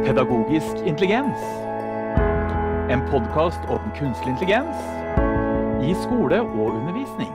Pedagogisk intelligens. En podcast om kunstig intelligens i skole og undervisning.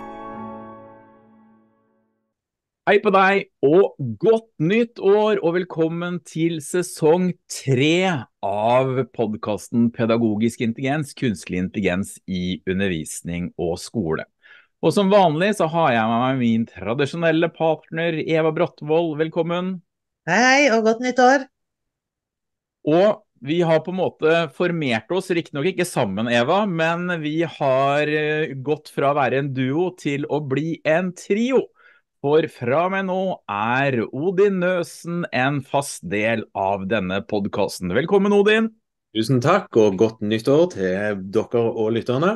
Hei på deg, og godt nytt år, og velkommen til sesong 3 av podcasten Pedagogisk intelligens, kunstig intelligens i undervisning og skole. Og som vanlig så har jeg med meg min tradisjonelle partner, Eva Bratvold. Velkommen. Hei, og godt nytt år. Og vi har på en måte formert oss, riktignok ikke sammen, Eva, men vi har gått fra å være en duo til å bli en trio. For fra og med nå er Odin Nøsen en fast del av denne podcasten. Velkommen, Odin. Tusen takk, og godt nytt år til dere og lytterne.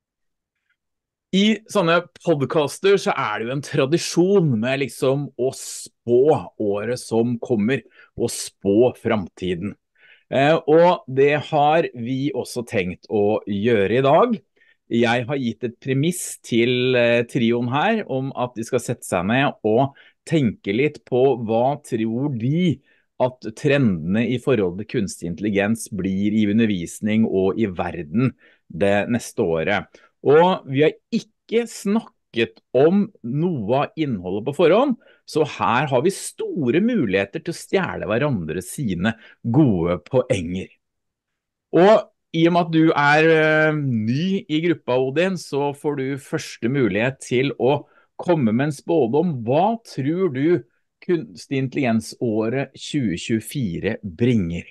I sånne podcaster så er det jo en tradisjon med liksom å spå året som kommer, og spå fremtiden. Og det har vi også tenkt å gjøre i dag. Jeg har gitt et premiss til trioen her om at de skal sette seg ned og tenke litt på hva tror de at trendene i forhold til kunstig intelligens blir i undervisning og i verden det neste året. Og vi har ikke snakket om noe av innholdet på forhånd, så her har vi store muligheter til å stjele hverandre sine gode poenger. Og i og med at du er ny i gruppa, Odin, så får du første mulighet til å komme med en spådom. Hva tror du kunstig intelligensåret 2024 bringer?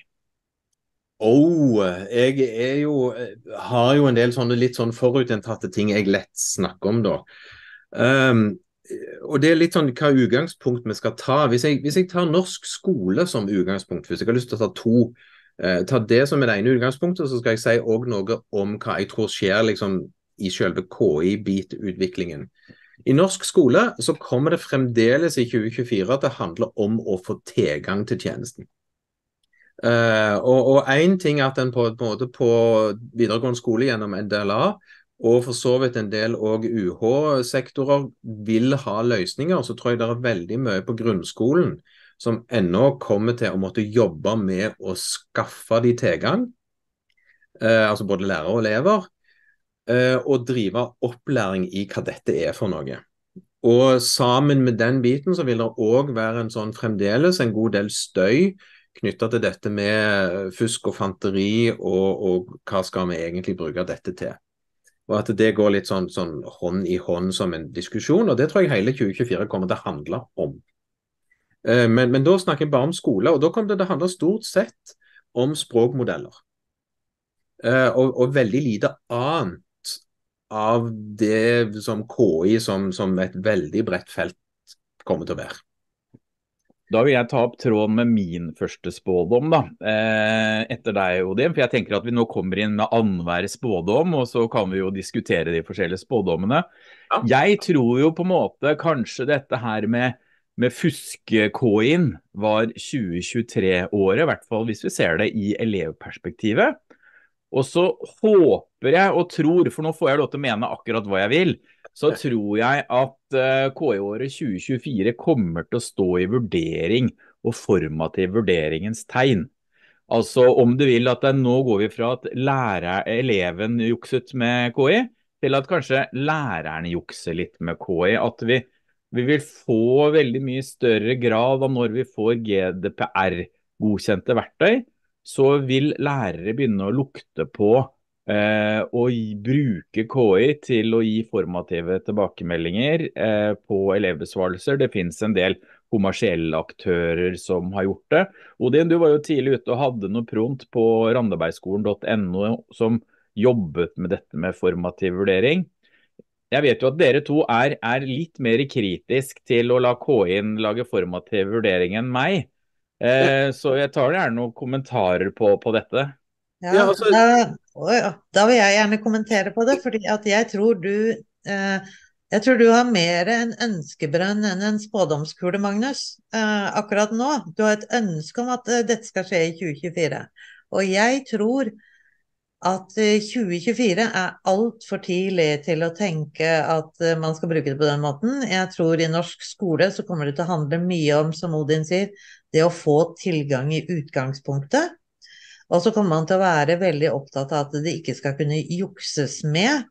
Har jo en del sånne litt sånn forutinntatte ting jeg lett snakker om da. Og det er litt sånn hva utgangspunkt vi skal ta. Hvis jeg tar norsk skole som utgangspunkt, hvis jeg har lyst til å ta det som er det ene utgangspunktet, så skal jeg si også noe om hva jeg tror skjer liksom i selve KI-bit-utviklingen. I norsk skole så kommer det fremdeles i 2024 til å handle om å få tilgang til tjenesten. Og en ting er at den på videregående skole gjennom NDLA, og for så vidt en del også UH-sektorer vil ha løsninger, så tror jeg det er veldig mye på grunnskolen som ennå kommer til å måtte jobbe med å skaffe de tilgang, altså både lærere og elever, og drive opplæring i hva dette er for noe. Og sammen med den biten så vil det også være en sånn fremdeles en god del støy knyttet til dette med fusk og fanteri, og hva skal vi egentlig bruke dette til. Og at det går litt sånn hånd i hånd som en diskusjon, og det tror jeg hele 2024 kommer til å handle om. Men da snakker jeg bare om skole, og da kommer det til å handle stort sett om språkmodeller. Og veldig lite annet av det som KI som et veldig bredt felt kommer til å være. Da vil jeg ta opp tråden med min første spådom da, etter deg, Odin, for jeg tenker at vi nå kommer inn med annenhver spådom, og så kan vi jo diskutere de forskjellige spådommene. Ja. Jeg tror jo på en måte kanskje dette her med fuske-KI-en var 2023-året, i hvert fall hvis vi ser det i elevperspektivet. Og så håper jeg og tror, for nå får jeg lov til å mene akkurat hva jeg vil, så tror jeg at KI-året 2024 kommer til å stå i vurdering og formativ vurderingens tegn. Altså om du vil at nå går vi fra at eleven jukset med KI, til at kanskje læreren jukser litt med KI. At vi vil få veldig mye større grad av når vi får GDPR-godkjente verktøy, så vil lærere begynne å lukte på og bruke KI til å gi formative tilbakemeldinger på elevbesvarelser. Det finnes en del kommersielle aktører som har gjort det. Odin, du var jo tidlig ute og hadde noe prompt på randabergskolen.no som jobbet med dette med formativ vurdering. Jeg vet jo at dere to er litt mer kritisk til å la KI-en lage formativ vurdering enn meg. Så jeg tar gjerne noen kommentarer på dette. Ja, da vil jeg gjerne kommentere på det, fordi at jeg tror du har mer en ønskebrønn enn en spådomskule, Magnus, akkurat nå. Du har et ønske om at dette skal skje i 2024. Og jeg tror at 2024 alt for tidlig til å tenke at man skal bruke det på den måten. Jeg tror i norsk skole så kommer det til å handle mye om, som Odin sier, det å få tilgang i utgangspunktet. Og så kommer man til å være veldig opptatt av at det ikke skal kunne jukses med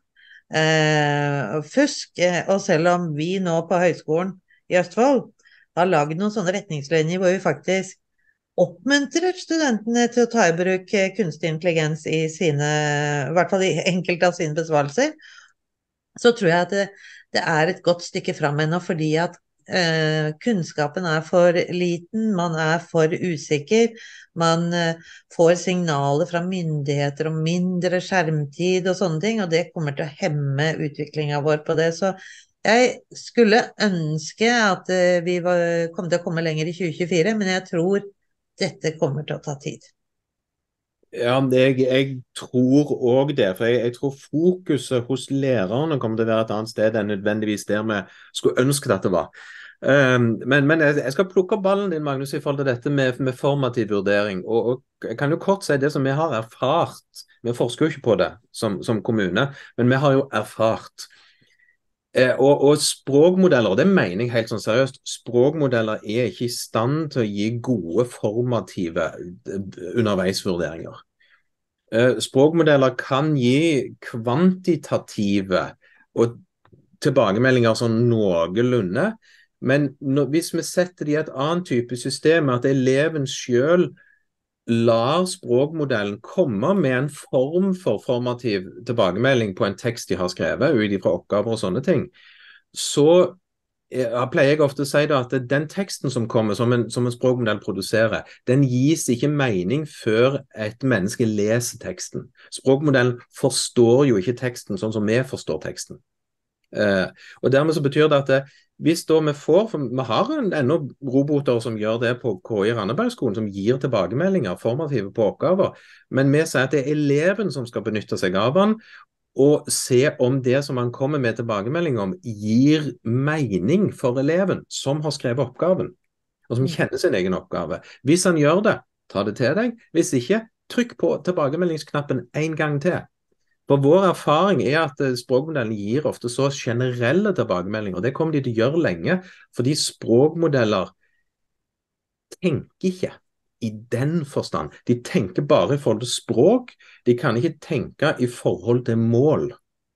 fusk. Og selv om vi nå på Høgskolen i Østfold har laget noen sånne retningslinjer hvor vi faktisk oppmuntrer studentene til å ta i bruk kunstig intelligens i sine, i hvert fall i enkelte av sine besvarelser, så tror jeg at det et godt stykke frem ennå, fordi at kunnskapen for liten, man for usikker, man får signaler fra myndigheter om mindre skjermtid og sånne ting, og det kommer til å hemme utviklingen vår på det. Så jeg skulle ønske at vi kom til å komme lenger i 2024, men jeg tror dette kommer til å ta tid. Ja, jeg tror også det, for jeg tror fokuset hos lærerne kommer til å være et annet sted enn nødvendigvis der vi skulle ønske at det var. Men jeg skal plukke opp ballen din, Magnus, i forhold til dette med formativ vurdering. Og jeg kan jo kort si det som vi har erfart. Vi forsker jo ikke på det som kommune, men vi har jo erfart. Og språkmodeller, det mener jeg helt sånn seriøst, språkmodeller ikke i stand til å gi gode formative underveisvurderinger. Språkmodeller kan gi kvantitative og tilbakemeldinger sånn noenlunde, men hvis vi setter det i et annet type system, at eleven selv lar språkmodellen komme med en form for formativ tilbakemelding på en tekst de har skrevet, ut fra oppgaver og sånne ting, så pleier jeg ofte å si da, at den teksten som kommer, som en språkmodell produserer, den gis ikke mening før et menneske leser teksten. Språkmodellen forstår jo ikke teksten sånn som vi forstår teksten. Og dermed så betyr det at hvis da vi får, for vi har ennå roboter som gjør det på KI Randabergskolen, som gir tilbakemeldinger formative på oppgaver, men vi sier at det eleven som skal benytte seg av den, og se om det som han kommer med tilbakemelding om gir mening for eleven som har skrevet oppgaven, og som kjenner sin egen oppgave. Hvis han gjør det, ta det til deg. Hvis ikke, trykk på tilbakemeldingsknappen en gang til. For vår erfaring at språkmodellen gir ofte så generelle tilbakemeldinger, og det kommer de til å gjøre lenge, fordi språkmodeller tenker ikke i den forstand. De tenker bare i forhold til språk, de kan ikke tenke i forhold til mål.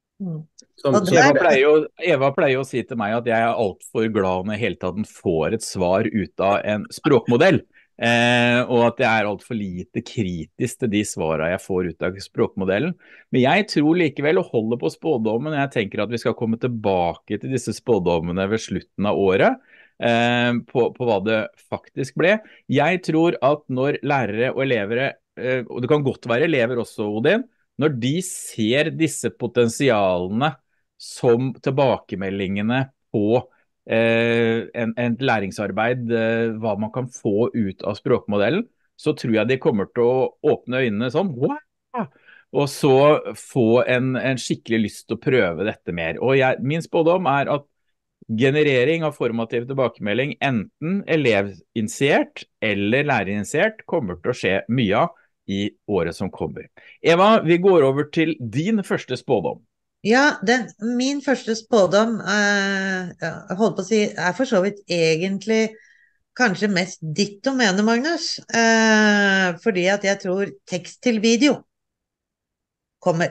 Eva pleier å si til meg at jeg alt for glad når hele tatt får et svar ut av en språkmodell. Og at jeg alt for lite kritisk til de svarene jeg får ut av språkmodellen. Men jeg tror likevel å holde på spådommen. Jeg tenker at vi skal komme tilbake til disse spådommene ved slutten av året, på hva det faktisk ble. Jeg tror at når lærere og elever, og det kan godt være elever også, Odin, når de ser disse potensialene som tilbakemeldingene på en læringsarbeid, hva man kan få ut av språkmodellen, så tror jeg de kommer til å åpne øynene sånn, wow! Og så få en skikkelig lyst til å prøve dette mer. Og min spådom at generering av formativ tilbakemelding, enten elevinitiert eller lærerinitiert, kommer til å skje mye av i året som kommer. Eva, vi går over til din første spådom. Ja, min første spådom jeg holdt på å si, for så vidt egentlig kanskje mest ditt domene, Magnus, fordi at jeg tror tekst til video kommer.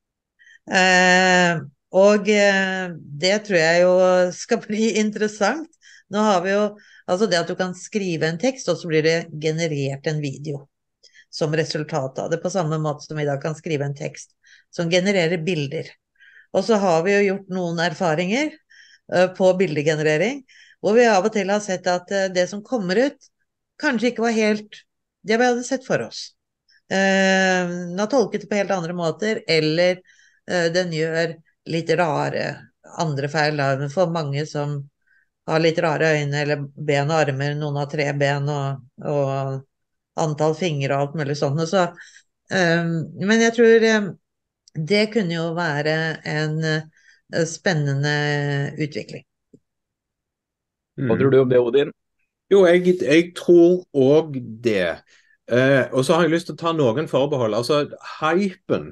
Og det tror jeg jo skal bli interessant. Nå har vi jo, altså det at du kan skrive en tekst, og så blir det generert en video som resultat av det, på samme måte som vi da kan skrive en tekst som genererer bilder. Og så har vi jo gjort noen erfaringer på bildegenerering, hvor vi av og til har sett at det som kommer ut, kanskje ikke var helt det vi hadde sett for oss. Den har tolket det på helt andre måter, eller den gjør litt rare andre feil. For mange som har litt rare øyne, eller ben og armer, noen har 3 ben og antall fingre og alt mulig sånt. Så, men jeg tror det kunne jo være en spennende utvikling. Hva tror du om det, Odin? Jo, jeg tror også det. Og så har jeg lyst til å ta noen forbehold. Altså, hypen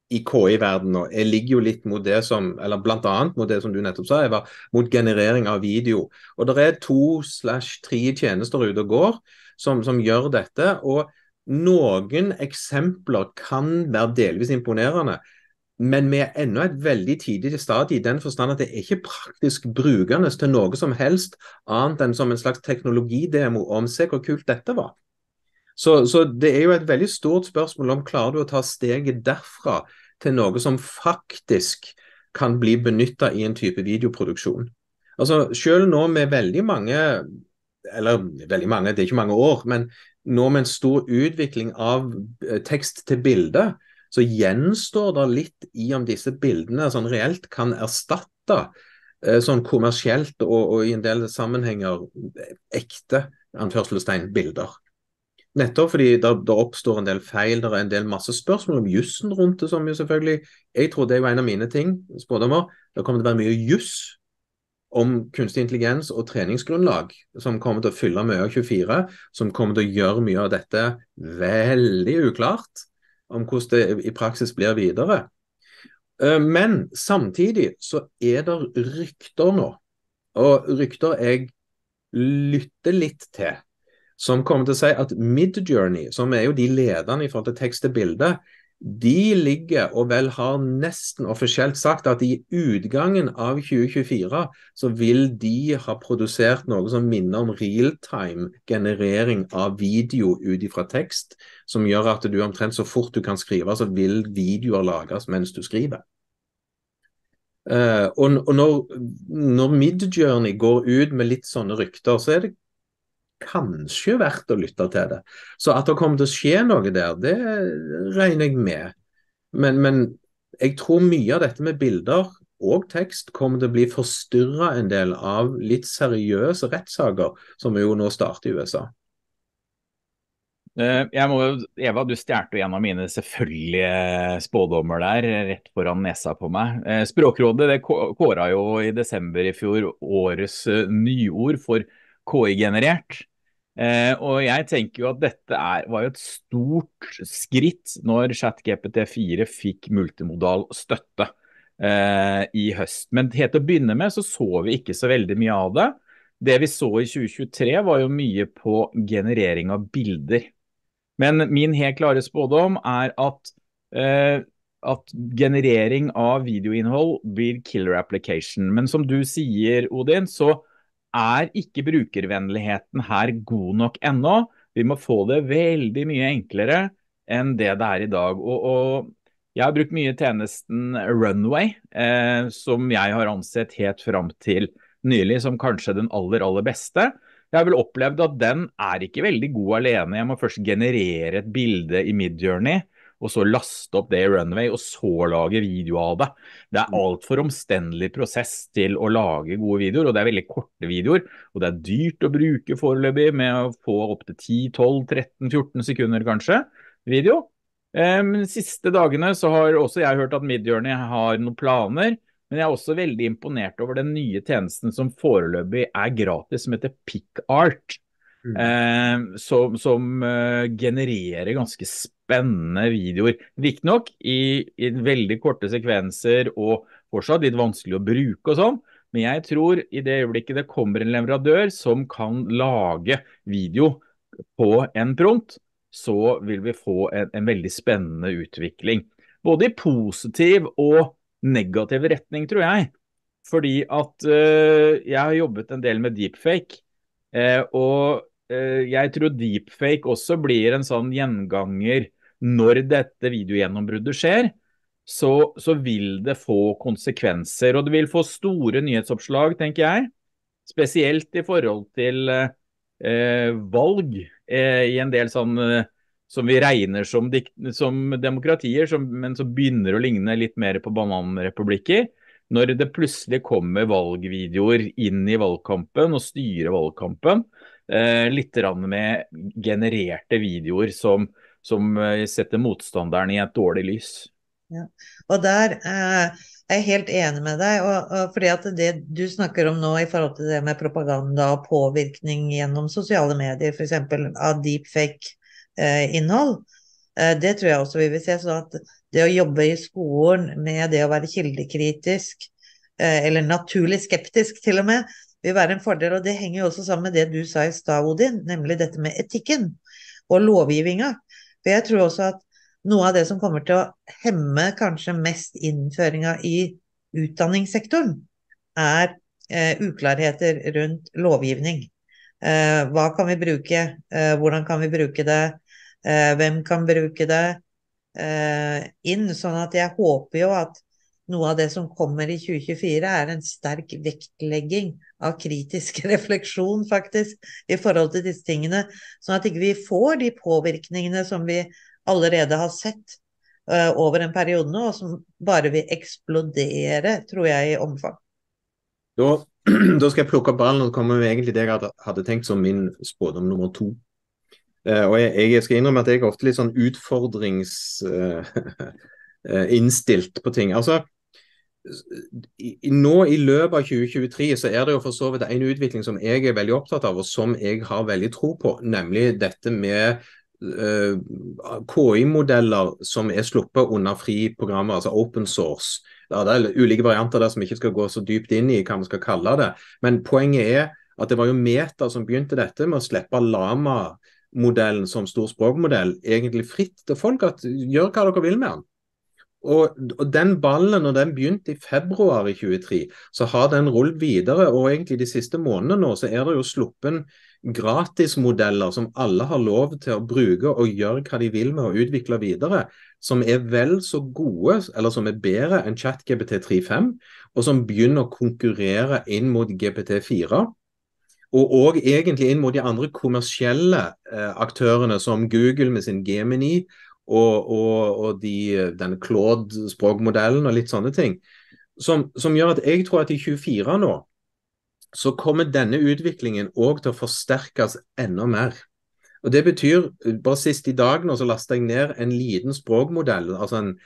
i KI-verdenen. Jeg ligger jo litt mot det som, eller blant annet mot det som du nettopp sa, Eva, mot generering av video. Og det er 2/3 tjenester ute og går som gjør dette, og noen eksempler kan være delvis imponerende, men vi er ennå et veldig tidlig stadie i den forstand at det er ikke praktisk brukende til noe som helst annet enn som en slags teknologidemo om se hvor kult dette var. Så det er jo et veldig stort spørsmål om klarer du å ta steget derfra til noe som faktisk kan bli benyttet i en type videoproduksjon. Altså selv nå med veldig mange, eller veldig mange, det er ikke mange år, men nå med en stor utvikling av tekst til bilde, så gjenstår det litt i om disse bildene sånn reelt kan erstatte sånn kommersielt og i en del sammenhenger ekte anførselstegn bilder. Nettopp fordi det oppstår en del feil, det er en del masse spørsmål om jussen rundt det, som jo selvfølgelig, jeg tror det er jo en av mine ting, spådommer, det kommer til å være mye juss om kunstig intelligens og treningsgrunnlag, som kommer til å fylle mye av 24, som kommer til å gjøre mye av dette veldig uklart, om hvordan det i praksis blir videre. Men samtidig så er det rykter nå, og rykter jeg lytter litt til, som kommer til å si at Midjourney, som er jo de lederne i forhold til tekst til bilde, de ligger og vel har nesten offisielt sagt at i utgangen av 2024 så vil de ha produsert noe som minner om real-time generering av video ut ifra tekst, som gjør at du omtrent så fort du kan skrive, så vil videoer lages mens du skriver. Og når Midjourney går ut med litt sånne rykter, så er det kanskje verdt å lytte til det. Så at det kommer til å skje noe der, det regner jeg med. Men jeg tror mye av dette med bilder og tekst kommer til å bli forstyrret en del av litt seriøse rettssaker, som jo nå starter i USA. Eva, du stjerte jo en av mine selvfølgelige spådommer der, rett foran nesa på meg. Språkrådet det kåret jo i desember i fjor årets nyord for KI-generert. Og jeg tenker jo at dette var jo et stort skritt når ChatGPT-4 fikk multimodal støtte i høst. Men helt til å begynne med så vi ikke så veldig mye av det. Det vi så i 2023 var jo mye på generering av bilder. Men min helt klare spådom er at generering av videoinnhold blir killer application. Men som du sier, Odin, så er ikke brukervennligheten her god nok ennå. Vi må få det veldig mye enklere enn det er i dag. Og jeg har brukt mye tjenesten Runway, som jeg har ansett helt frem til nylig som kanskje den aller beste. Jeg har vel opplevd at den er ikke veldig god alene. Jeg må først generere et bilde i Midjourney, og så laste opp det i Runway, og så lage video av det. Det er alt for omstendelig prosess til å lage gode videoer, og det er veldig korte videoer, og det er dyrt å bruke foreløpig med å få opp til 10, 12, 13, 14 sekunder kanskje video. Men de siste dagene så har også jeg hørt at Midjourney har noen planer, men jeg er også veldig imponert over den nye tjenesten som foreløpig er gratis, som heter PicArt, som genererer ganske spennende videoer. Riktignok i veldig korte sekvenser og fortsatt litt vanskelig å bruke og sånn, men jeg tror i det øyeblikket det kommer en leverandør som kan lage video på en prompt, så vil vi få en veldig spennende utvikling. Både i positiv og negativ retning, tror jeg. Fordi at jeg har jobbet en del med deepfake, og jeg tror deepfake også blir en sånn gjenganger når dette videogjennombruddet skjer, så vil det få konsekvenser, og det vil få store nyhetsoppslag, tenker jeg, spesielt i forhold til valg i en del sånn som vi regner som demokratier, men som begynner å ligne litt mer på bananrepublikker, når det plutselig kommer valgvideoer inn i valgkampen og styrer valgkampen, litt med genererte videoer som setter motstanderen i et dårlig lys. Ja, og der er jeg helt enig med deg, og fordi at det du snakker om nå i forhold til det med propaganda og påvirkning gjennom sosiale medier, for eksempel av deepfake innhold, det tror jeg også vi vil se, så at det å jobbe i skolen med det å være kildekritisk, eller naturlig skeptisk til og med, vil være en fordel, og det henger jo også sammen med det du sa i stad, Odin, nemlig dette med etikken og lovgivinga. For jeg tror også at noe av det som kommer til å hemme kanskje mest innføringa i utdanningssektoren, er uklarheter rundt lovgivning. Hva kan vi bruke? Hvordan kan vi bruke det? Hvem kan bruke det? Inn, sånn at jeg håper jo at noe av det som kommer i 2024 er en sterk vektlegging av kritisk refleksjon faktisk, i forhold til disse tingene, sånn at ikke vi får de påvirkningene som vi allerede har sett over en periode nå, og som bare vil eksplodere, tror jeg, i omfang. Da, da skal jeg plukke opp ballen og komme med egentlig det jeg hadde tenkt som min spådom nummer 2. Og jeg skal innrømme at jeg er ofte litt sånn utfordringsinnstilt på ting. Altså, nå i løpet av 2023 så er det jo for så vidt en utvikling som jeg er veldig opptatt av, og som jeg har veldig tro på, nemlig dette med KI-modeller som er sluppet under fri programmer, altså open source. Ja, det er ulike varianter der som ikke skal gå så dypt inn i hva man skal kalle det, men poenget er at det var jo Meta som begynte dette med å slippe Llama-modellen som stor språkmodell egentlig fritt til folk, at gjør hva dere vil med den. Og den ballen, når den begynte i februar i 2023, så har den rullet videre, og egentlig de siste månedene nå, så er det jo sluppen gratismodeller som alle har lov til å bruke og gjøre hva de vil med å utvikle videre, som er vel så gode, eller som er bedre enn ChatGPT 3.5, og som begynner å konkurrere inn mot GPT-4, og egentlig inn mot de andre kommersielle aktørene som Google med sin Gemini, og denne Claude-språkmodellen og litt sånne ting, som gjør at jeg tror at i 2024 nå, så kommer denne utviklingen også til å forsterkes enda mer. Og det betyr, bare sist i dag nå, så lastet jeg ned en liten språkmodell, altså en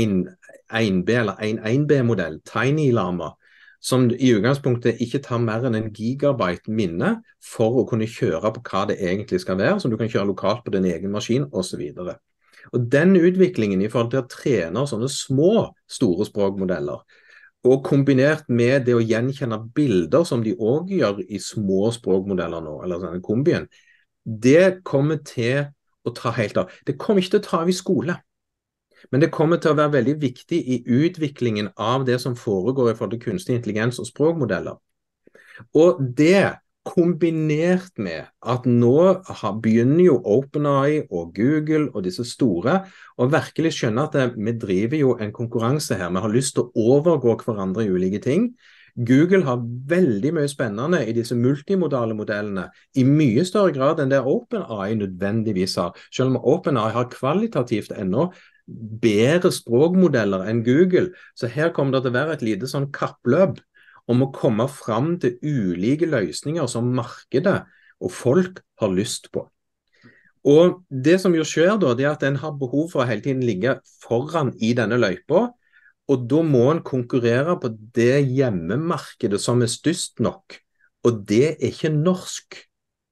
1B eller en 1B-modell, Tiny Llama, som i utgangspunktet ikke tar mer enn en gigabyte minne for å kunne kjøre på hva det egentlig skal være, som du kan kjøre lokalt på din egen maskin, og så videre. Og den utviklingen i forhold til å trene sånne små, store språkmodeller, og kombinert med det å gjenkjenne bilder som de også gjør i små språkmodeller nå, eller sånne kombien, det kommer til å ta helt av. Det kommer ikke til å ta av i skole, men det kommer til å være veldig viktig i utviklingen av det som foregår i forhold til kunstig intelligens og språkmodeller. Og det kombinert med at nå begynner jo OpenAI og Google og disse store å virkelig skjønne at vi driver jo en konkurranse her. Vi har lyst til å overgå hverandre i ulike ting. Google har veldig mye spennende i disse multimodale modellene i mye større grad enn det OpenAI nødvendigvis har. Selv om OpenAI har kvalitativt ennå bedre språkmodeller enn Google, så her kommer det til å være et lite sånn kappløp om å komme fram til ulike løsninger som markedet og folk har lyst på. Og det som jo skjer da, det er at en har behov for å hele tiden ligge foran i denne løypa, og da må en konkurrere på det hjemmemarkedet som er størst nok, og det er ikke norsk.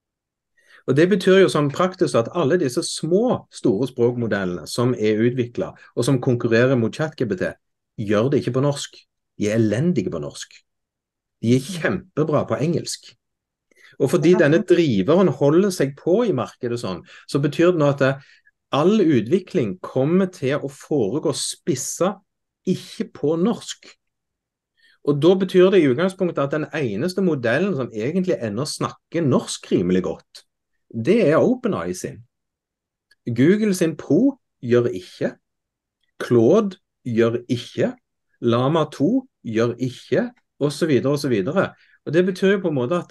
Og det betyr jo som praktisk at alle disse små, store språkmodellene som er utviklet, og som konkurrerer mot ChatGPT, gjør det ikke på norsk. De er elendige på norsk. De er kjempebra på engelsk. Og fordi denne driveren holder seg på i markedet sånn, så betyr det nå at all utvikling kommer til å foregå spissa ikke på norsk. Og da betyr det i utgangspunktet at den eneste modellen som egentlig ennå snakker norsk rimelig godt, det er OpenAI sin. Google sin Pro gjør ikke. Claude gjør ikke. Llama 2 gjør ikke. Og så videre, og så videre. Og det betyr jo på en måte at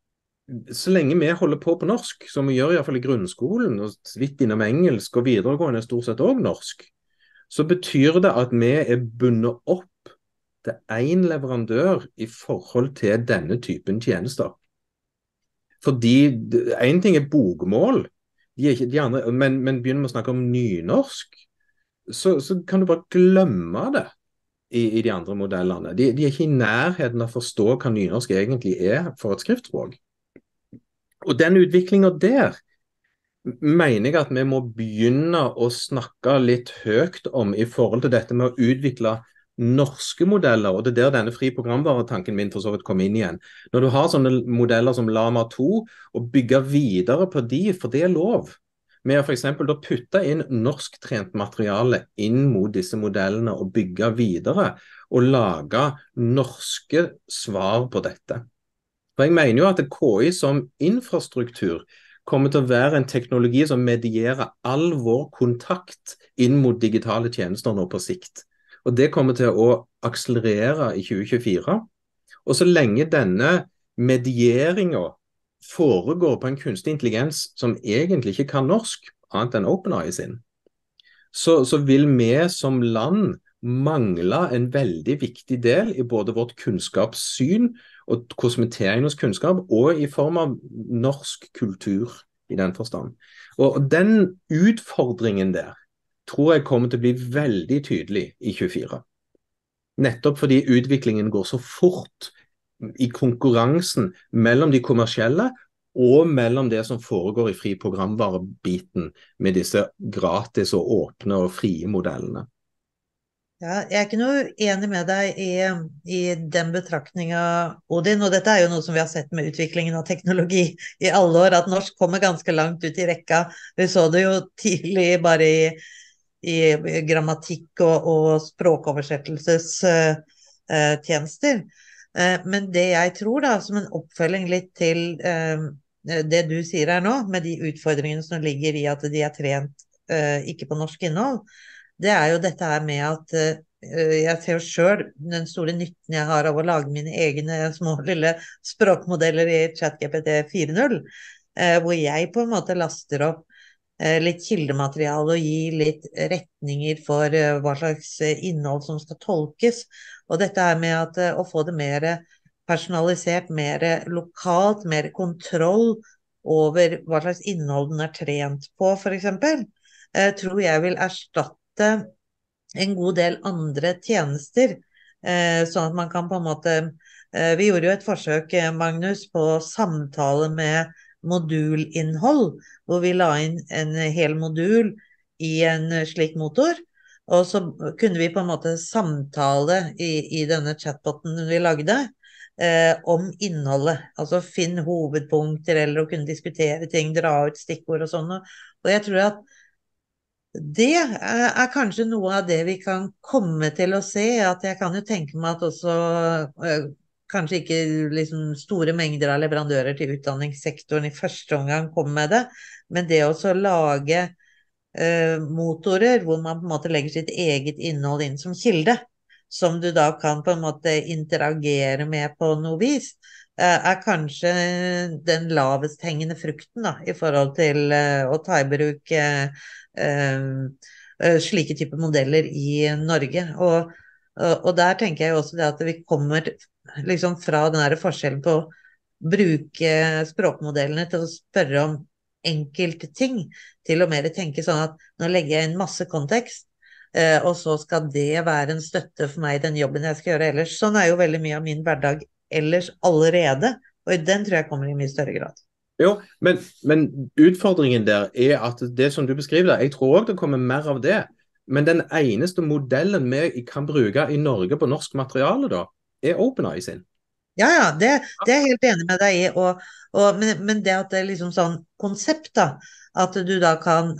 så lenge vi holder på norsk, som vi gjør i hvert fall i grunnskolen, og så vidt innom engelsk og videregående stort sett også norsk, så betyr det at vi er bundet opp til en leverandør i forhold til denne typen tjenester. Fordi en ting er bokmål, de andre, men begynner vi å snakke om nynorsk, så kan du bare glemme det. I de andre modellene. De er ikke i nærheten av å forstå hva nynorsk egentlig er for et skriftspråk. Og den utviklingen der, mener jeg at vi må begynne å snakke litt høyt om i forhold til dette med å utvikle norske modeller, og det er der denne fri programvaretanken min for så vidt kom inn igjen. Når du har sånne modeller som Llama 2, og bygge videre på de, for det er lov. Med å for eksempel da putte inn norsktrent materiale inn mot disse modellene og bygge videre, og lage norske svar på dette. For jeg mener jo at KI som infrastruktur kommer til å være en teknologi som medierer all vår kontakt inn mot digitale tjenester nå på sikt. Og det kommer til å akselerere i 2024. Og så lenge denne medieringen foregår på en kunstig intelligens som egentlig ikke kan norsk, annet enn OpenAI sin, så vil vi som land mangle en veldig viktig del i både vårt kunnskapssyn og hvordan vi tilegner oss kunnskap, og i form av norsk kultur i den forstand. Og den utfordringen der tror jeg kommer til å bli veldig tydelig i 2024. Nettopp fordi utviklingen går så fort i konkurransen mellom de kommersielle og mellom det som foregår i fri programvarebiten med disse gratis og åpne og frie modellene. Ja, jeg er ikke noe enig med deg i den betraktningen, Odin, og dette er jo noe som vi har sett med utviklingen av teknologi i alle år, at norsk kommer ganske langt ut i rekka. Vi så det jo tidlig bare i grammatikk og språkoversettelsestjenester. Men det jeg tror da, som en oppfølging litt til det du sier her nå, med de utfordringene som ligger i at de er trent ikke på norsk innhold, det er jo dette her med at jeg ser jo selv den store nytten jeg har av å lage mine egne små lille språkmodeller i ChatGPT 4.0, hvor jeg på en måte laster opp litt kildemateriale og gir litt retninger for hva slags innhold som skal tolkes. Og dette her med at å få det mer personalisert, mer lokalt, mer kontroll over hva slags innhold den er trent på, for eksempel, tror jeg vil erstatte en god del andre tjenester, sånn at man kan på en måte vi gjorde jo et forsøk, Magnus, på samtale med modulinnhold, hvor vi la inn en hel modul i en slik motor, og så kunne vi på en måte samtale i denne chatboten vi lagde om innholdet, altså finn hovedpunkter eller å kunne diskutere ting, dra ut stikkord og sånn, og jeg tror at det er kanskje noe av det vi kan komme til å se, at jeg kan jo tenke meg at også kanskje ikke liksom store mengder av leverandører til utdanningssektoren i første omgang kommer med det, men det også lage motorer hvor man på en måte legger sitt eget innhold inn som kilde, som du da kan på en måte interagere med på noe vis, er kanskje den lavest hengende frukten da, i forhold til å ta i bruk slike typer modeller i Norge. Og der tenker jeg jo også det at vi kommer liksom fra den der forskjellen på å bruke språkmodellene til å spørre om enkelte ting, til å mer tenke sånn at nå legger jeg inn masse kontekst, og så skal det være en støtte for meg i den jobben jeg skal gjøre ellers. Sånn er jo veldig mye av min hverdag ellers allerede, og den tror jeg kommer i mye større grad. Jo, men utfordringen der er at det som du beskriver, jeg tror også det kommer mer av det, men den eneste modellen vi kan bruke i Norge på norsk materiale da, er OpenAI sin. Ja, det er jeg helt enig med deg i, men det at det er liksom sånn konsept da, at du da kan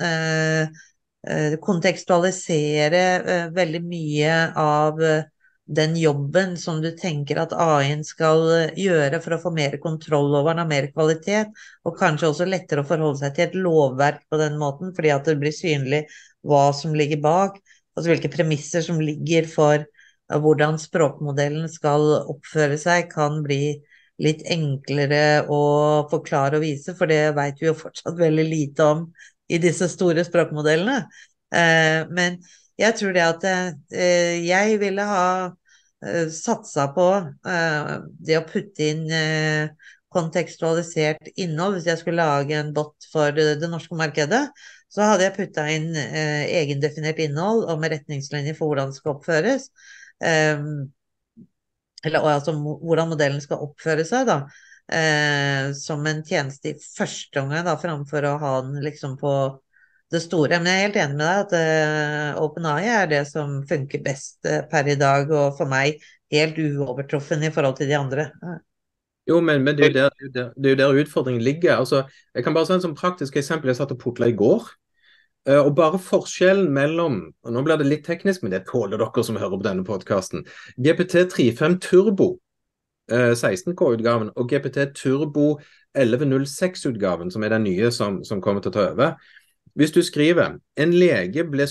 kontekstualisere veldig mye av den jobben som du tenker at AI-en skal gjøre for å få mer kontroll over den, mer kvalitet, og kanskje også lettere å forholde seg til et lovverk på den måten, fordi at det blir synlig hva som ligger bak, altså hvilke premisser som ligger for hvordan språkmodellen skal oppføre seg, kan bli litt enklere å forklare og vise, for det vet vi jo fortsatt veldig lite om i disse store språkmodellene. Men jeg tror det at jeg ville ha satset på det å putte inn kontekstualisert innhold. Hvis jeg skulle lage en bot for det norske markedet, så hadde jeg puttet inn egendefinert innhold og med retningslinjer for hvordan det skal oppføres. Eller altså hvordan modellen skal oppføre seg da. som en tjeneste i første omgang, da, framfor å ha den liksom på det store. Men jeg er helt enig med deg at OpenAI er det som funker best per i dag, og for meg helt uovertruffen i forhold til de andre. Jo, men det er jo der utfordringen ligger. Altså, jeg kan bare si en sånn praktisk eksempel. Jeg satt og putla i går. Og bare forskjellen mellom, og nå blir det litt teknisk, men det tåler dere som hører på denne podcasten, GPT-3.5 Turbo 16K-utgaven og GPT Turbo 1106-utgaven, som er den nye som kommer til å ta over. Hvis du skriver, en lege ble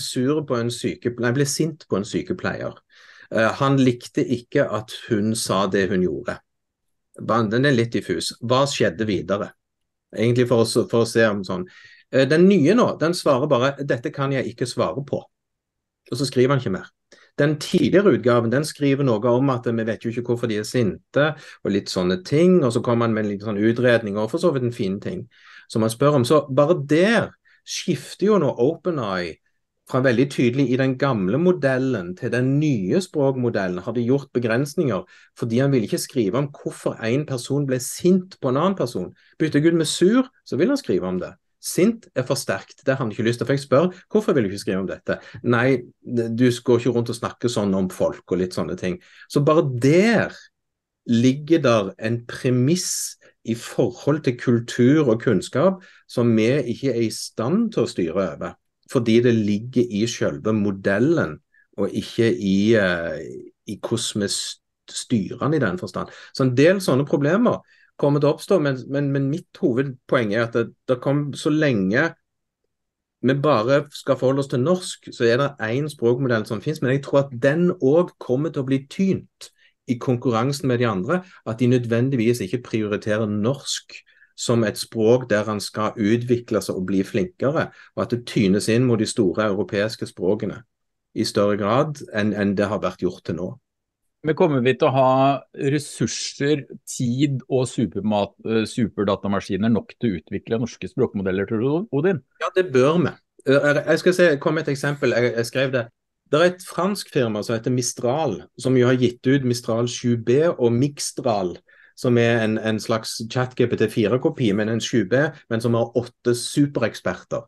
sint på en sykepleier. Han likte ikke at hun sa det hun gjorde. Den er litt diffus. Hva skjedde videre? Egentlig for å se om sånn. Den nye nå, den svarer bare, dette kan jeg ikke svare på. Og så skriver han ikke mer. Den tidligere utgaven, den skriver noe om at vi vet jo ikke hvorfor de er sinte, og litt sånne ting, og så kommer han med en liten sånn utredning, og for så vidt en fin ting, som han spør om. Så bare der skifter jo nå OpenAI fra veldig tydelig i den gamle modellen til den nye språkmodellen, har de gjort begrensninger, fordi han vil ikke skrive om hvorfor en person ble sint på en annen person. Bytter Gud med sur, så vil han skrive om det. Sint er for sterkt, det har han ikke lyst til, for jeg spør, hvorfor vil du ikke skrive om dette? Nei, du går ikke rundt og snakker sånn om folk og litt sånne ting. Så bare der ligger der en premiss i forhold til kultur og kunnskap som vi ikke er i stand til å styre over, fordi det ligger i selve modellen og ikke i hvordan vi styrer den i den forstand. Så en del sånne problemer kommer til å oppstå, men mitt hovedpoeng er at det kommer så lenge vi bare skal forholde oss til norsk, så er det en språkmodell som finnes, men jeg tror at den også kommer til å bli tynt i konkurransen med de andre, at de nødvendigvis ikke prioriterer norsk som et språk der han skal utvikle seg og bli flinkere, og at det tynes inn mot de store europeiske språkene i større grad enn det har vært gjort til nå. Men kommer vi til å ha ressurser, tid og superdatamaskiner nok til å utvikle norske språkmodeller, tror du, Odin? Ja, det bør vi. Jeg skal komme med et eksempel. Jeg skrev det. Det er et fransk firma som heter Mistral, som jo har gitt ut Mistral 7B og Mixtral, som er en slags ChatGPT 4-kopi, men en 7B, men som har 8 supereksperter.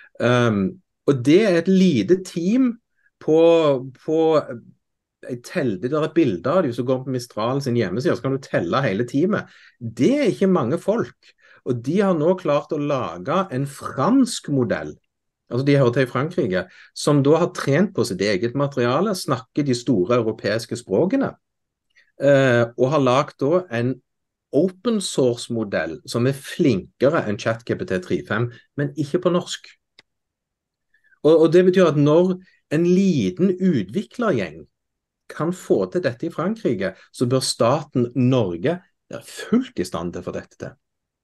Og det er et lite team på jeg teller, det er et bilde av dem som går på Mistral sin hjemmeside, så kan du telle hele teamet. Det er ikke mange folk, og de har nå klart å lage en fransk modell, altså de hører til i Frankrike, som da har trent på sitt eget materiale, snakker de store europeiske språkene, og har lagt da en open source modell som er flinkere enn ChatGPT 3.5, men ikke på norsk. Og det betyr at når en liten utviklergjeng kan få til dette i Frankrike, så bør staten Norge være fullt i stand til å få dette til.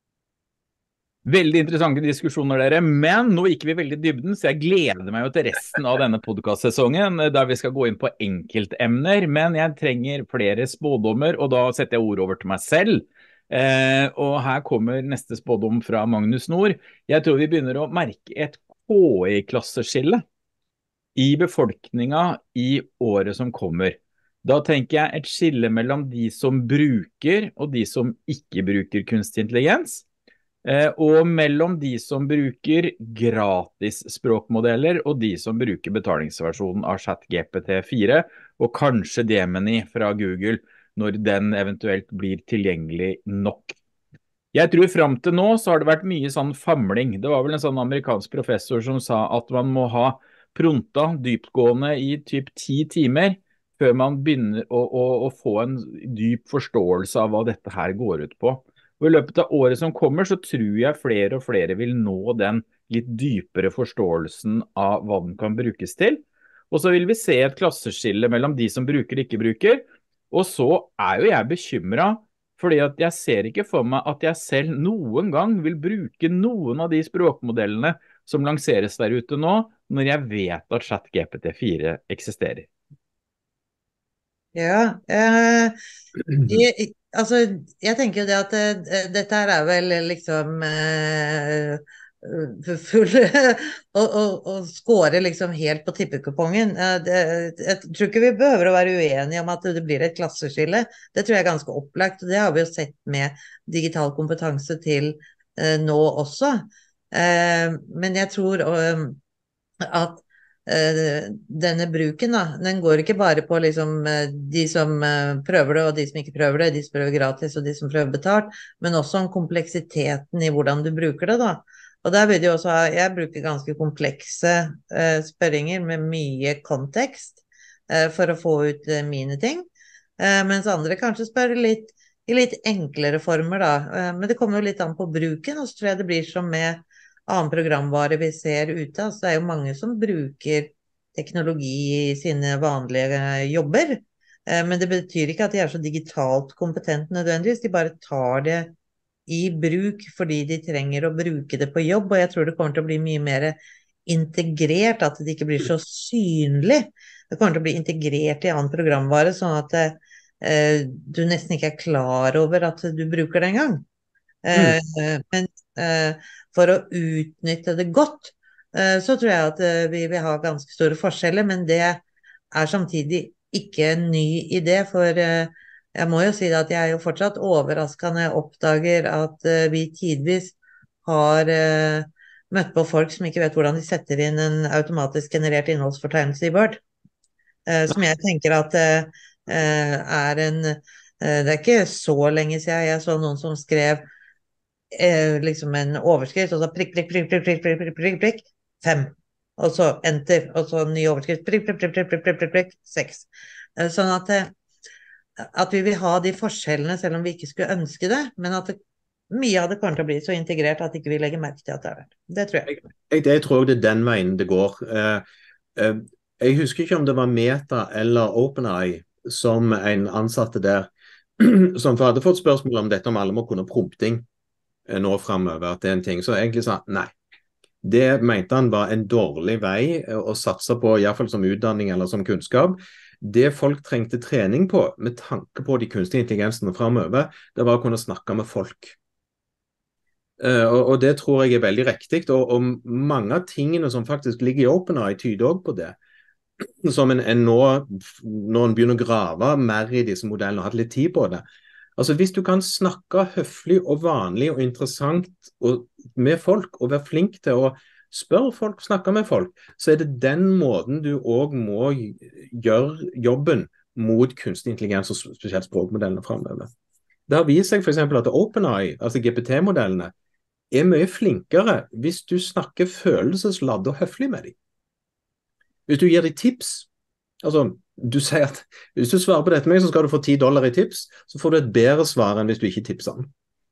Veldig interessante diskusjoner dere, men nå gikk vi veldig i dybden, så jeg gleder meg jo til resten av denne podcastsesongen, der vi skal gå inn på enkeltemner, men jeg trenger flere spådommer, og da setter jeg ord over til meg selv. Og her kommer neste spådom fra Magnus Nord. Jeg tror vi begynner å merke et KI-klasseskille i befolkninga i året som kommer. Da tenker jeg et skille mellom de som bruker og de som ikke bruker kunstig intelligens, og mellom de som bruker gratis språkmodeller og de som bruker betalingsversjonen av ChatGPT 4 og kanskje Gemini fra Google når den eventuelt blir tilgjengelig nok. Jeg tror frem til nå så har det vært mye sånn famling. Det var vel en sånn amerikansk professor som sa at man må ha pronta dyptgående i typ 10 timer før man begynner å få en dyp forståelse av hva dette her går ut på. Og i løpet av året som kommer så tror jeg flere og flere vil nå den litt dypere forståelsen av hva den kan brukes til. Og så vil vi se et klasseskille mellom de som bruker og ikke bruker. Og så er jo jeg bekymret, fordi at jeg ser ikke for meg at jeg selv noen gang vil bruke noen av de språkmodellene som lanseres der ute nå, når jeg vet at ChatGPT 4 eksisterer. Ja, altså jeg tenker jo det at dette her er vel liksom full og score liksom helt på tippekupongen. Jeg tror ikke vi behøver å være uenige om at det blir et klasseskille. Det tror jeg er ganske opplagt, og det har vi jo sett med digital kompetanse til nå også. Men jeg tror at denne bruken da, den går ikke bare på liksom de som prøver det og de som ikke prøver det, de som prøver gratis og de som prøver betalt, men også om kompleksiteten i hvordan du bruker det da. Og der vil det jo også ha, jeg bruker ganske komplekse spørringer med mye kontekst for å få ut mine ting, mens andre kanskje spør litt i litt enklere former da, men det kommer jo litt an på bruken, og så tror jeg det blir som med annen programvare vi ser ute. Altså, det er jo mange som bruker teknologi i sine vanlige jobber, men det betyr ikke at de er så digitalt kompetente nødvendigvis, de bare tar det i bruk fordi de trenger å bruke det på jobb, og jeg tror det kommer til å bli mye mer integrert, at det ikke blir så synlig. Det kommer til å bli integrert i annen programvare, sånn at du nesten ikke er klar over at du bruker det engang. Men for å utnytte det godt, så tror jeg at vi vil ha ganske store forskjeller, men det er samtidig ikke en ny idé, for jeg må jo si at jeg er jo fortsatt overrasket når jeg oppdager at vi tidvis har møtt på folk som ikke vet hvordan de setter inn en automatisk generert innholdsfortegnelse i Word, som jeg tenker at er en det er ikke så lenge siden jeg så noen som skrev liksom en overskrift, og så prikk, prikk, prikk, prikk, prikk, prikk, prikk, prikk, prikk, 5, og så enter, og så ny overskrift, prikk, prikk, prikk, prikk, prikk, prikk, prikk, 6. Sånn at vi vil ha de forskjellene selv om vi ikke skulle ønske det, men at mye av det kommer til å bli så integrert at ikke vi legger merke til at det er der. Det tror jeg. Jeg tror det er den veien det går. Jeg husker ikke om det var Meta eller OpenAI som en ansatte der, som hadde fått spørsmål om dette, om alle må kunne prompting nå fremover, at det er en ting. Så egentlig sa nei. Det mente han var en dårlig vei å satse på, i hvert fall som utdanning eller som kunnskap. Det folk trengte trening på, med tanke på de kunstige intelligensene fremover, det var å kunne snakke med folk. Og det tror jeg er veldig riktig, og mange av tingene som faktisk ligger i OpenAI tyder også på det. Som en nå, når en begynner å grave mer i disse modellene og hatt litt tid på det. Altså hvis du kan snakke høflig og vanlig og interessant med folk, og være flink til å spørre folk, snakke med folk, så er det den måten du også må gjøre jobben mot kunstig intelligens og spesielt språkmodellene fremover. Det har vist seg for eksempel at OpenAI, altså GPT-modellene, er mye flinkere hvis du snakker følelsesladd og høflig med dem. Hvis du gir dem tips, altså du sier at hvis du svarer på dette med meg, så skal du få $10 i tips, så får du et bedre svar enn hvis du ikke tipser den.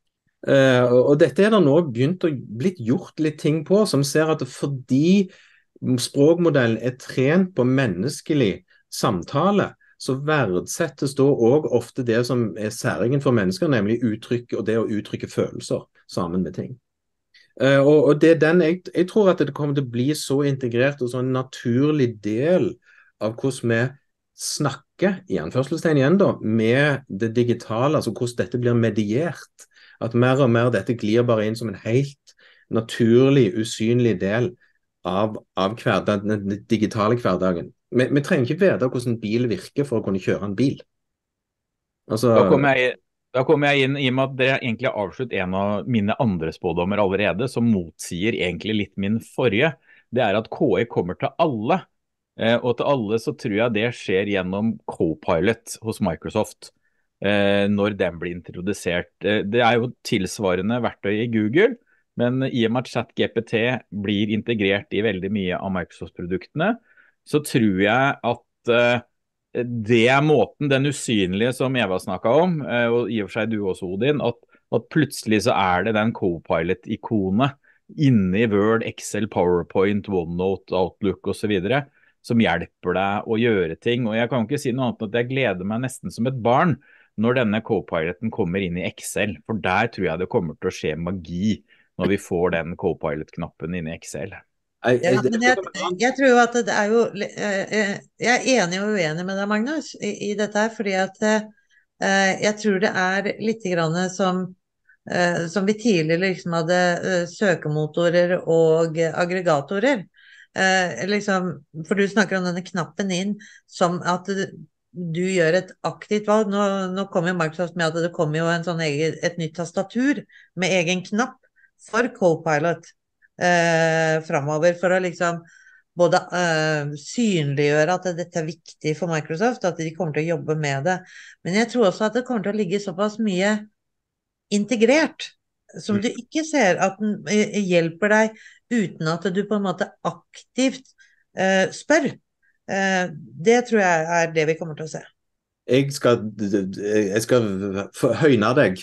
Og dette er det nå blitt gjort litt ting på, som ser at fordi språkmodellen er trent på menneskelig samtale, så verdsettes da også ofte det som er særingen for mennesker, nemlig uttrykk og det å uttrykke følelser sammen med ting. Og det er den jeg tror at det kommer til å bli så integrert og så en naturlig del av hvordan vi snakker, i anførselstegn igjen da, med det digitale, altså hvordan dette blir mediert. At mer og mer dette glir bare inn som en helt naturlig, usynlig del av den digitale hverdagen. Vi trenger ikke vite hvordan en bil virker for å kunne kjøre en bil. Altså, da kommer jeg inn i og med at dere egentlig har avsluttet en av mine andre spådommer allerede, som motsier egentlig litt min forrige. Det er at KI kommer til alle. Og til alle så tror jeg det skjer gjennom Copilot hos Microsoft når den blir introdusert. Det er jo tilsvarende verktøy i Google, men i og med at ChatGPT blir integrert i veldig mye av Microsoft-produktene, så tror jeg at det er måten, den usynlige som Eva snakket om, og i og for seg du også, Odin, at plutselig så er det den Copilot-ikonet inne i Word, Excel, PowerPoint, OneNote, Outlook og så videre, som hjelper deg å gjøre ting. Og jeg kan ikke si noe annet enn at jeg gleder meg nesten som et barn når denne Copiloten kommer inn i Excel, for der tror jeg det kommer til å skje magi når vi får den Copilot-knappen inn i Excel. Ja, men jeg tror jo at det er jo jeg er enig og uenig med deg, Magnus, i dette her, fordi at jeg tror det er litt grann som som vi tidligere liksom hadde søkemotorer og aggregatorer. Liksom, for du snakker om denne knappen inn som at du gjør et aktivt valg. Nå kommer jo Microsoft med at det kommer jo en sånn et nytt tastatur med egen knapp for Copilot fremover, for å liksom både synliggjøre at dette er viktig for Microsoft, at de kommer til å jobbe med det. Men jeg tror også at det kommer til å ligge såpass mye integrert, som du ikke ser at den hjelper deg uten at du på en måte aktivt spør. Det tror jeg er det vi kommer til å se. Jeg skal høyne deg.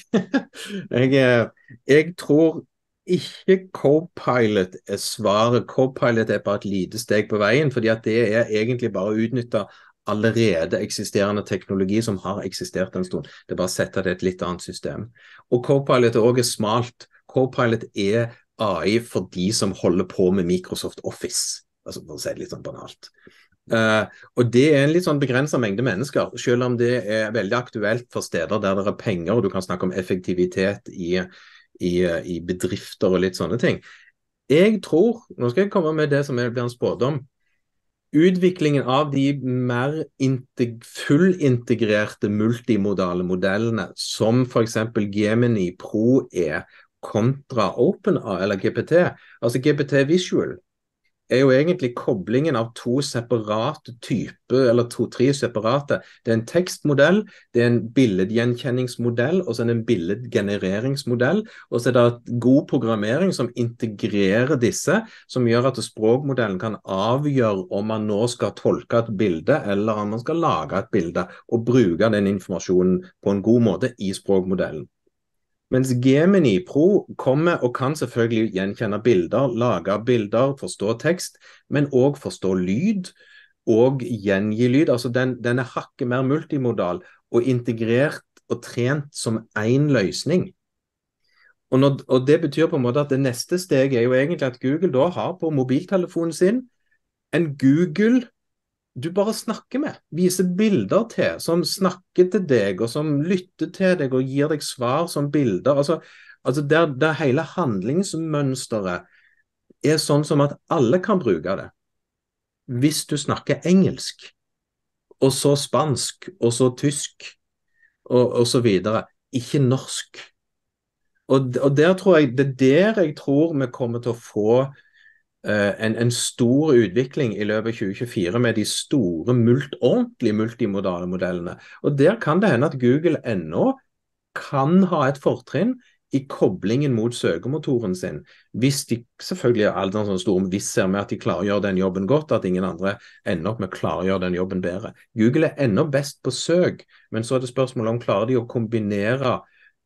Jeg tror ikke Copilot er svaret. Copilot er bare et lite steg på veien, fordi at det er egentlig bare å utnytte allerede eksisterende teknologi som har eksistert en stund. Det er bare å sette det i et litt annet system. Og Copilot er også smalt. Copilot er AI for de som holder på med Microsoft Office, altså for å si det litt sånn banalt. Og det er en litt sånn begrenset mengde mennesker, selv om det er veldig aktuelt for steder der det er penger, og du kan snakke om effektivitet i bedrifter og litt sånne ting. Jeg tror, nå skal jeg komme med det som blir en spådom, utviklingen av de mer fullintegrerte multimodale modellene, som for eksempel Gemini Pro kontra OpenAI eller GPT, altså GPT Visual, er jo egentlig koblingen av to separate typer, eller tre separate. Det er en tekstmodell, det er en billedgjenkjenningsmodell, og så er det en billedgenereringsmodell, og så er det god programmering som integrerer disse, som gjør at språkmodellen kan avgjøre om man nå skal tolke et bilde, eller om man skal lage et bilde, og bruke den informasjonen på en god måte i språkmodellen. Mens Gemini Pro kommer og kan selvfølgelig gjenkjenne bilder, lage bilder, forstå tekst, men også forstå lyd og gjengi lyd. Altså den er hakket mer multimodal og integrert og trent som en løsning. Og det betyr på en måte at det neste steg er jo egentlig at Google da har på mobiltelefonen sin en Google du bare snakker med, viser bilder til, som snakker til deg, og som lytter til deg, og gir deg svar som bilder. Altså der hele handlingsmønsteret er sånn som at alle kan bruke det. Hvis du snakker engelsk, og så spansk, og så tysk, og så videre. Ikke norsk. Og der tror jeg, det er der jeg tror vi kommer til å få en stor utvikling i løpet av 2024 med de store, ordentlige multimodale modellene. Og der kan det hende at Google ennå kan ha et fortrinn i koblingen mot søkemotoren sin. Hvis de selvfølgelig er alle sånne store visser med at de klarer å gjøre den jobben godt, at ingen andre ender opp med å klare å gjøre den jobben bedre. Google er ennå best på søk, men så er det spørsmålet om klarer de å kombinere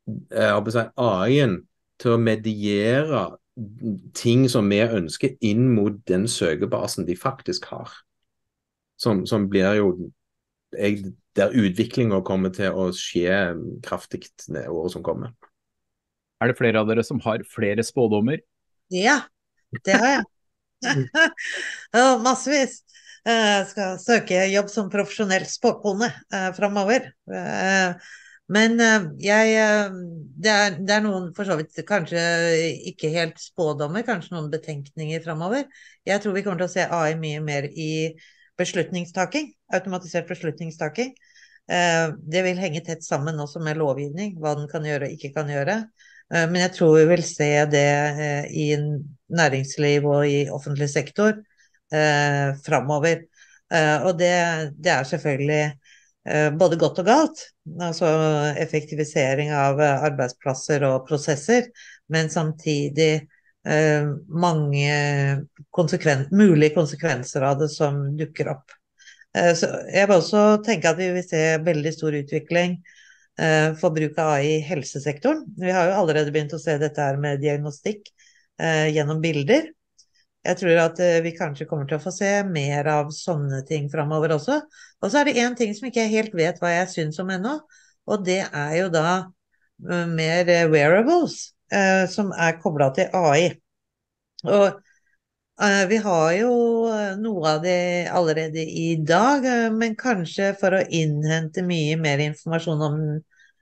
AI-en til å mediere ting som vi ønsker inn mot den søkebasen de faktisk har. Som blir jo der utviklingen kommer til å skje kraftig det året som kommer. Er det flere av dere som har flere spådommer? Ja, det har jeg. Massevis. Jeg skal søke jobb som profesjonell spåkone fremover. Men det er noen for så vidt kanskje ikke helt spådommer, kanskje noen betenkninger fremover. Jeg tror vi kommer til å se AI mye mer i beslutningstaking, automatisert beslutningstaking. Det vil henge tett sammen også med lovgivning, hva den kan gjøre og ikke kan gjøre. Men jeg tror vi vil se det i næringsliv og i offentlig sektor fremover. Og det er selvfølgelig både godt og galt, altså effektivisering av arbeidsplasser og prosesser, men samtidig mange mulige konsekvenser av det som dukker opp. Så jeg vil også tenke at vi vil se veldig stor utvikling for bruk av AI i helsesektoren. Vi har jo allerede begynt å se dette her med diagnostikk gjennom bilder. Jeg tror at vi kanskje kommer til å få se mer av sånne ting fremover også. Og så er det en ting som ikke jeg helt vet hva jeg synes om ennå, og det er jo da mer wearables som er koblet til AI. Og vi har jo noe av det allerede i dag, men kanskje for å innhente mye mer informasjon om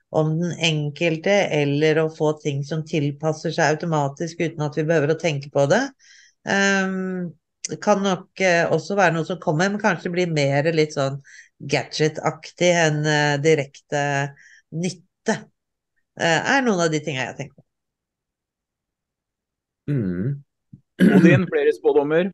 om den enkelte, eller å få ting som tilpasser seg automatisk uten at vi behøver å tenke på det. Det kan nok også være noe som kommer, men kanskje blir mer litt sånn gadget-aktig enn direkte nytte. Er noen av de tingene jeg tenker på. Odin, flere spådommer?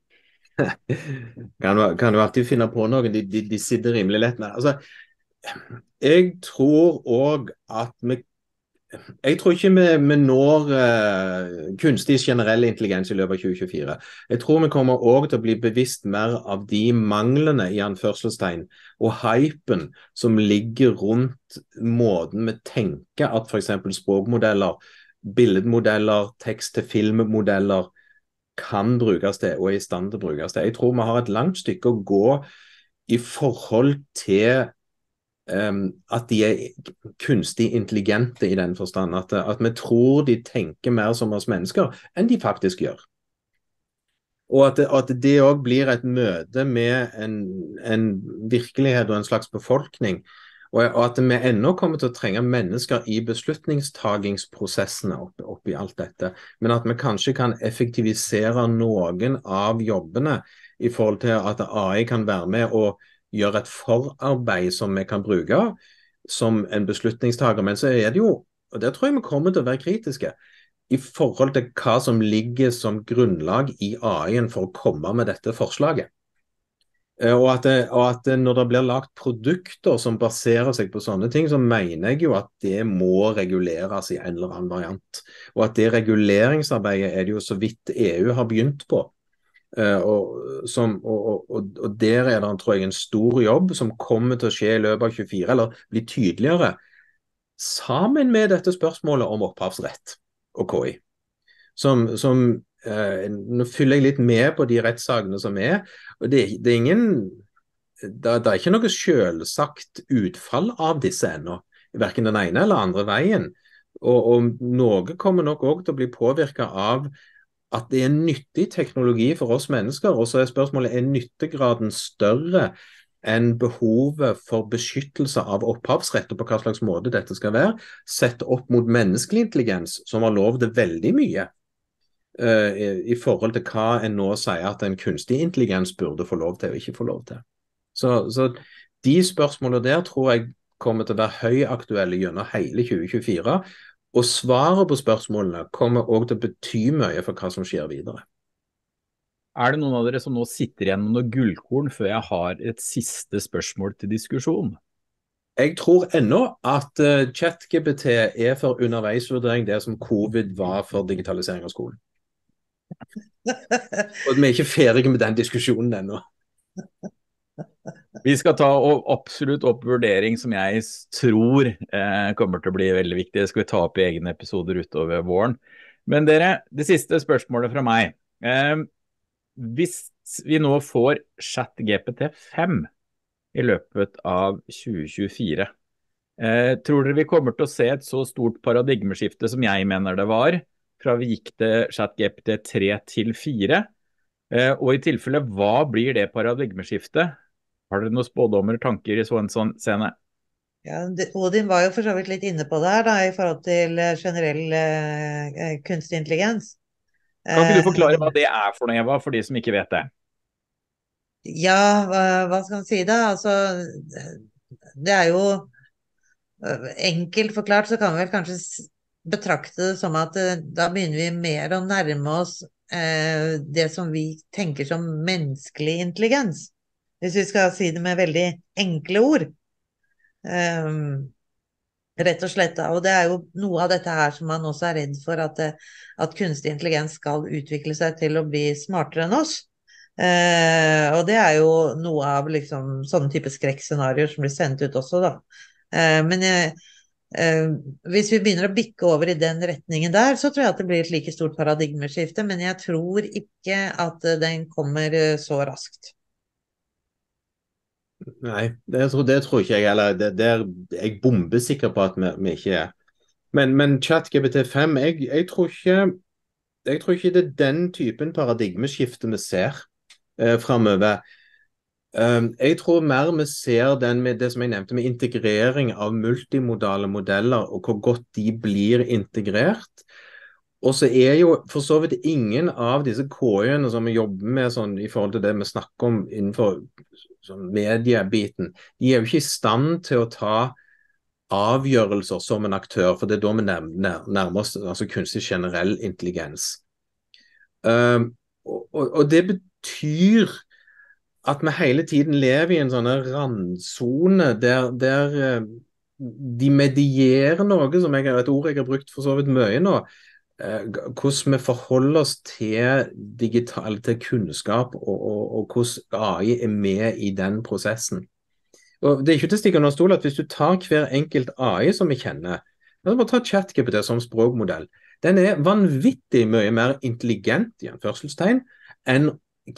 Kan du alltid finne på noe, de sitter rimelig lett med. Altså, jeg tror også at jeg tror ikke vi når kunstig generell intelligens i løpet av 2024. Jeg tror vi kommer også til å bli bevisst mer av de manglene i anførselstegn og hypen som ligger rundt måten vi tenker at for eksempel språkmodeller, billedmodeller, tekst-til-filmmodeller kan brukes til og er i stand til å brukes til. Jeg tror vi har et langt stykke å gå i forhold til at de er kunstig intelligente i den forstand, at vi tror de tenker mer som oss mennesker enn de faktisk gjør. Og at det også blir et møte med en virkelighet og en slags befolkning, og at vi ennå kommer til å trenge mennesker i beslutningstagingsprosessene oppi alt dette, men at vi kanskje kan effektivisere noen av jobbene i forhold til at AI kan være med og gjøre et forarbeid som vi kan bruke som en beslutningstager, men så er det jo, og der tror jeg vi kommer til å være kritiske, i forhold til hva som ligger som grunnlag i AI-en for å komme med dette forslaget. Og at når det blir lagt produkter som baserer seg på sånne ting, så mener jeg jo at det må reguleres i en eller annen variant. Og at det reguleringsarbeidet er det jo så vidt EU har begynt på. Og der er det, tror jeg, en stor jobb som kommer til å skje i løpet av 24, eller bli tydeligere, sammen med dette spørsmålet om opphavsrett og KI. Nå fyller jeg litt med på de rettssakene som er, og det er ikke noe selvsagt utfall av disse ennå, hverken den ene eller andre veien, og noe kommer nok også til å bli påvirket av at det er nyttig teknologi for oss mennesker, og så er spørsmålet, er nyttegraden større enn behovet for beskyttelse av opphavsrett og på hva slags måte dette skal være, sett opp mot menneskelig intelligens, som har lovd veldig mye i forhold til hva en nå sier at en kunstig intelligens burde få lov til og ikke få lov til. Så de spørsmålene der tror jeg kommer til å være høyaktuelle gjennom hele 2024, og svaret på spørsmålene kommer også til å bety mye for hva som skjer videre. Er det noen av dere som nå sitter igjen med noe gullkorn før jeg har et siste spørsmål til diskusjon? Jeg tror ennå at ChatGPT er for underveisvurdering det som covid var for digitalisering av skolen. Og vi er ikke ferdige med den diskusjonen ennå. Vi skal ta absolutt opp vurdering som jeg tror kommer til å bli veldig viktig. Det skal vi ta opp i egne episoder utover våren. Men dere, det siste spørsmålet fra meg. Hvis vi nå får ChatGPT 5 i løpet av 2024, tror dere vi kommer til å se et så stort paradigmeskifte som jeg mener det var, fra vi gikk til ChatGPT 3 til 4? Og i tilfelle, hva blir det paradigmeskiftet? Har dere noen spådommer, tanker i sånn scene? Ja, Odin var jo for så vidt litt inne på det her da, i forhold til generell kunstig intelligens. Kan ikke du forklare hva det er for noe, Eva, for de som ikke vet det? Ja, hva skal man si da? Altså, det er jo enkelt forklart, så kan vi vel kanskje betrakte det som at da begynner vi mer å nærme oss det som vi tenker som menneskelig intelligens. Hvis vi skal si det med veldig enkle ord. Rett og slett. Og det er jo noe av dette her som man også er redd for, at kunstig intelligens skal utvikle seg til å bli smartere enn oss. Og det er jo noe av liksom sånne type skrekkscenarier som blir sendt ut også da. Men hvis vi begynner å bikke over i den retningen der, så tror jeg at det blir et like stort paradigmeskifte, men jeg tror ikke at den kommer så raskt. Nei, det tror ikke jeg heller. Det er jeg bombesikker på at vi ikke er. Men ChatGPT 5, jeg tror ikke det er den typen paradigmeskifte vi ser fremover. Jeg tror mer vi ser den med det som jeg nevnte med integrering av multimodale modeller, og hvor godt de blir integrert. Og så jo for så vidt ingen av disse KI-ene som vi jobber med sånn, i forhold til det vi snakker om innenfor sånn, mediebiten, de jo ikke i stand til å ta avgjørelser som en aktør, for det da vi nærmer oss altså kunstig generell intelligens. Og det betyr at vi hele tiden lever i en sånn randzone der de medierer noe, som et ord jeg har brukt for så vidt mye nå, hvordan vi forholder oss til kunnskap og hvordan AI med i den prosessen. Og det ikke til å stikke under stol at hvis du tar hver enkelt AI som vi kjenner, bare ta ChatGPT som språkmodell, den vanvittig mye mer intelligent i anførselstegn enn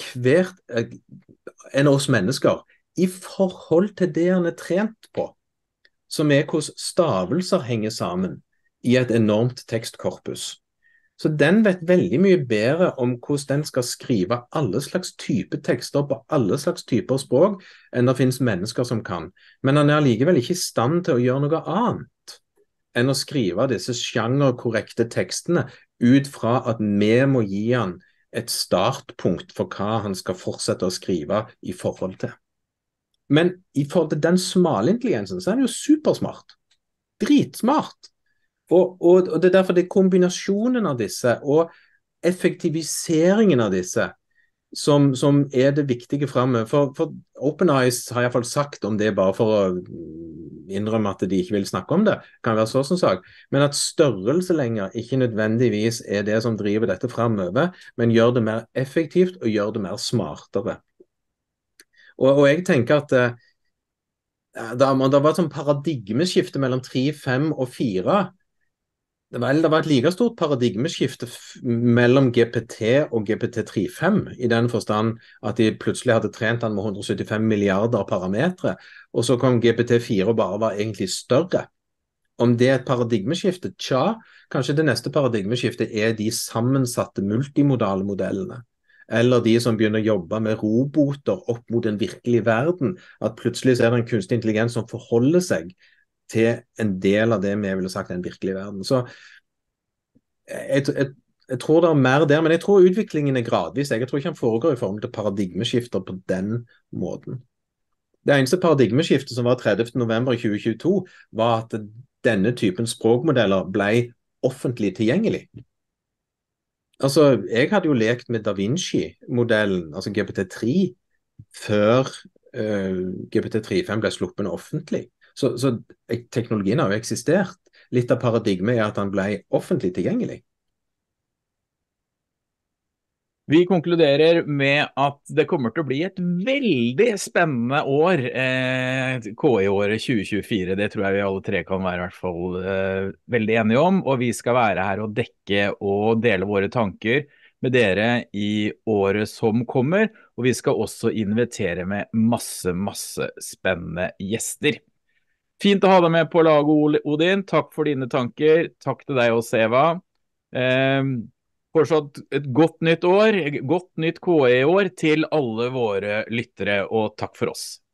enn oss mennesker i forhold til det han trent på, som hvordan stavelser henger sammen i et enormt tekstkorpus. Så den vet veldig mye bedre om hvordan den skal skrive alle slags typer tekster på alle slags typer språk enn det finnes mennesker som kan. Men han likevel ikke i stand til å gjøre noe annet enn å skrive disse sjangerkorrekte tekstene ut fra at vi må gi han et startpunkt for hva han skal fortsette å skrive i forhold til. Men i forhold til den smale intelligensen så han jo supersmart. Dritsmart. Og det derfor det kombinasjonen av disse og effektiviseringen av disse som det viktige fremover. For OpenAI har i hvert fall sagt om det bare for å innrømme at de ikke vil snakke om det, kan være sånn sak, men at størrelse lenger ikke nødvendigvis det som driver dette fremover, men gjør det mer effektivt og gjør det mer smartere. Og jeg tenker at det var et sånn paradigmeskifte mellom 3, 5 og 4. Det var et like stort paradigmeskifte mellom GPT og GPT-3.5 i den forstand at de plutselig hadde trent den med 175 milliarder parametre, og så kom GPT-4 og bare var egentlig større. Om det et paradigmeskifte? Tja, kanskje det neste paradigmeskiftet de sammensatte multimodale modellene. Eller de som begynner å jobbe med roboter opp mot den virkelige verden, at plutselig det en kunstig intelligens som forholder seg til en del av det vi ville sagt den virkelige verden. Så jeg tror det mer der, men jeg tror utviklingen gradvis. Jeg tror ikke han foregår i form til paradigmeskifter på den måten. Det eneste paradigmeskiftet som var 30. november 2022 var at denne typen språkmodeller ble offentlig tilgjengelig. Altså, jeg hadde jo lekt med Da Vinci-modellen, altså GPT-3, før GPT-3.5 ble sluppet offentlig. Så teknologien har jo eksistert. Litt av paradigmet at han ble offentlig tilgjengelig. Vi konkluderer med at det kommer til å bli et veldig spennende år, KI-året 2024. Det tror jeg vi alle tre kan være i hvert fall veldig enige om, og vi skal være her og dekke og dele våre tanker med dere i året som kommer, og vi skal også invitere med masse spennende gjester. Fint å ha deg med på laget, Odin. Takk for dine tanker. Takk til deg også, Eva. Fortsatt et godt nytt år, godt nytt KI-år til alle våre lyttere, og takk for oss.